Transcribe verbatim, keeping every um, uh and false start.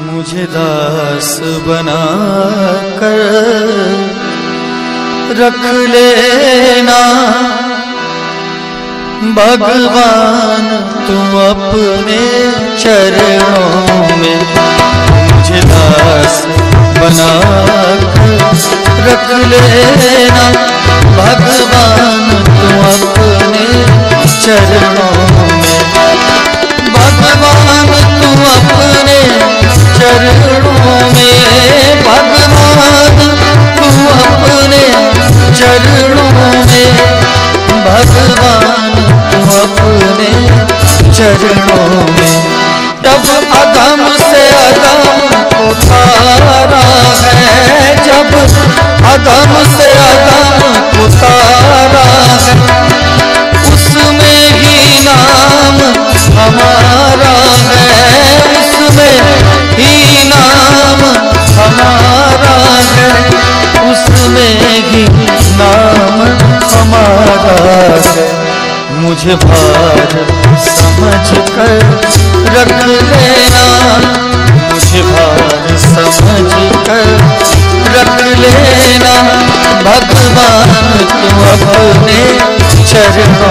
मुझे दास बना कर रख लेना भगवान तू अपने चरणों में। मुझे दास बना कर रख लेना भगवान तू अपने चरणों में। भगवान तू अपने चरणों में, भगवान तू अपने चरणों में, भगवान तू अपने चरणों में। तब अधम से अधम उतारा है, जब अधम से अधम उतारा है, उसमें ही नाम हमारा है, उसमें ही नाम हमारा है, उसमें ही नाम हमारा है। मुझे भार समझ कर रख लेना, मुझे भार समझ कर रख लेना भगवान तू अपने चरणों